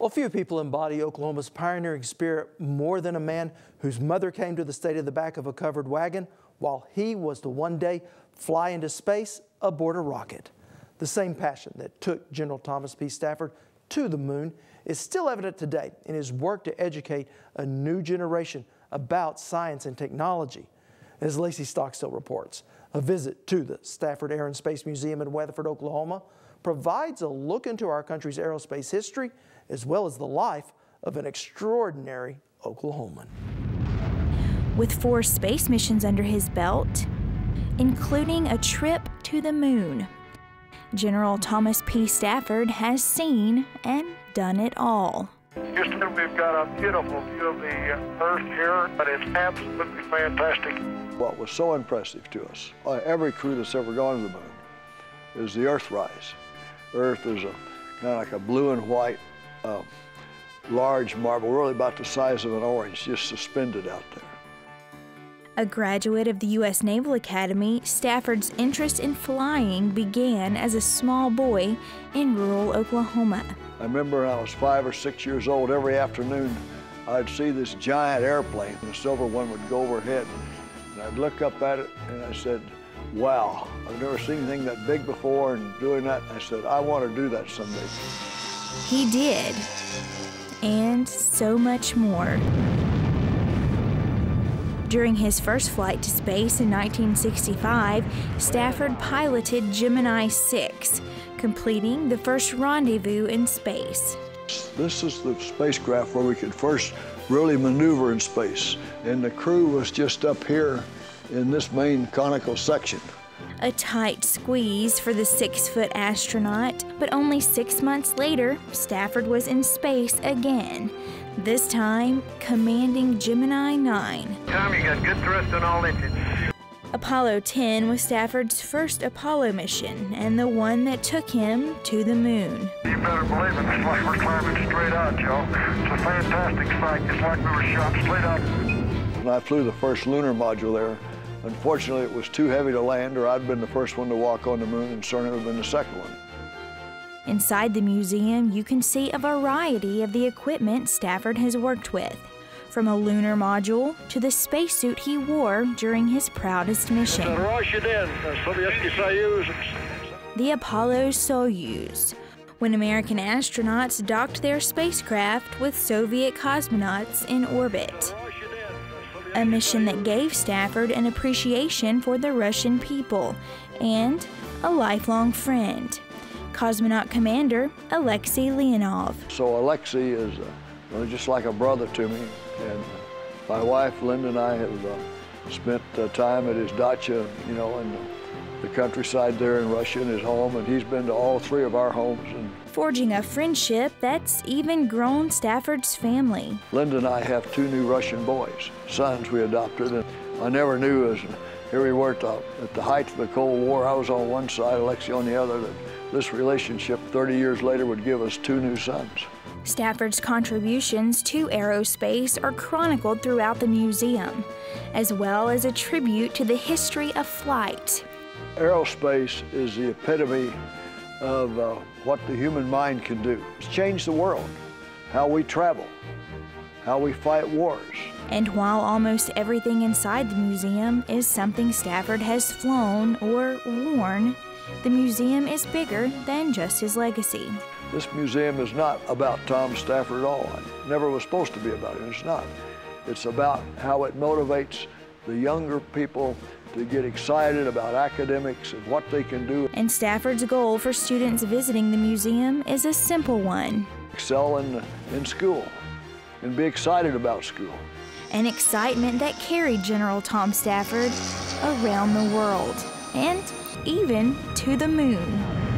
Well, few people embody Oklahoma's pioneering spirit more than a man whose mother came to the state of the back of a covered wagon while he was to one day fly into space aboard a rocket. The same passion that took General Thomas P. Stafford to the moon is still evident today in his work to educate a new generation about science and technology. As Lacey Stockstill reports, a visit to the Stafford Air Space Museum in Weatherford, Oklahoma, provides a look into our country's aerospace history as well as the life of an extraordinary Oklahoman. With 4 space missions under his belt, including a trip to the moon, General Thomas P. Stafford has seen and done it all. Houston, we've got a beautiful view of the Earth here, but it's absolutely fantastic. What was so impressive to us, every crew that's ever gone to the moon, is the Earthrise. Earth is kind of like a blue and white large marble, really about the size of an orange, just suspended out there. A graduate of the U.S. Naval Academy, Stafford's interest in flying began as a small boy in rural Oklahoma. I remember when I was 5 or 6 years old, every afternoon I'd see this giant airplane, the silver one would go overhead, and I'd look up at it and I said, wow, I've never seen anything that big before, and doing that, I said, I want to do that someday. He did, and so much more. During his first flight to space in 1965, Stafford piloted Gemini 6, completing the first rendezvous in space. This is the spacecraft where we could first really maneuver in space, and the crew was just up here in this main conical section. A tight squeeze for the 6-foot astronaut, but only 6 months later, Stafford was in space again, this time commanding Gemini 9. Tom, you got good thrust on all engines. Apollo 10 was Stafford's first Apollo mission and the one that took him to the moon. You better believe it, it's like we're climbing straight out, Joe. It's a fantastic sight. It's like we were shot straight out. And I flew the first lunar module there. Unfortunately, it was too heavy to land, or I'd been the first one to walk on the moon, and certainly would have been the second one. Inside the museum, you can see a variety of the equipment Stafford has worked with, from a lunar module to the spacesuit he wore during his proudest mission. The Apollo Soyuz, when American astronauts docked their spacecraft with Soviet cosmonauts in orbit. A mission that gave Stafford an appreciation for the Russian people and a lifelong friend, Cosmonaut Commander Alexei Leonov. So Alexei is just like a brother to me, and my wife Linda and I have spent time at his dacha, in the countryside there in Russia, in his home, and he's been to all 3 of our homes. And forging a friendship that's even grown Stafford's family. Linda and I have 2 new Russian boys, sons we adopted, and I never knew, as here we were at the height of the Cold War, I was on one side, Alexei on the other, that this relationship 30 years later would give us 2 new sons. Stafford's contributions to aerospace are chronicled throughout the museum, as well as a tribute to the history of flight. Aerospace is the epitome of what the human mind can do. It's changed the world, how we travel, how we fight wars. And while almost everything inside the museum is something Stafford has flown or worn, the museum is bigger than just his legacy. This museum is not about Tom Stafford at all. It never was supposed to be about him. It's not. It's about how it motivates the younger people to get excited about academics and what they can do. And Stafford's goal for students visiting the museum is a simple one. Excel in school and be excited about school. An excitement that carried General Tom Stafford around the world and even to the moon.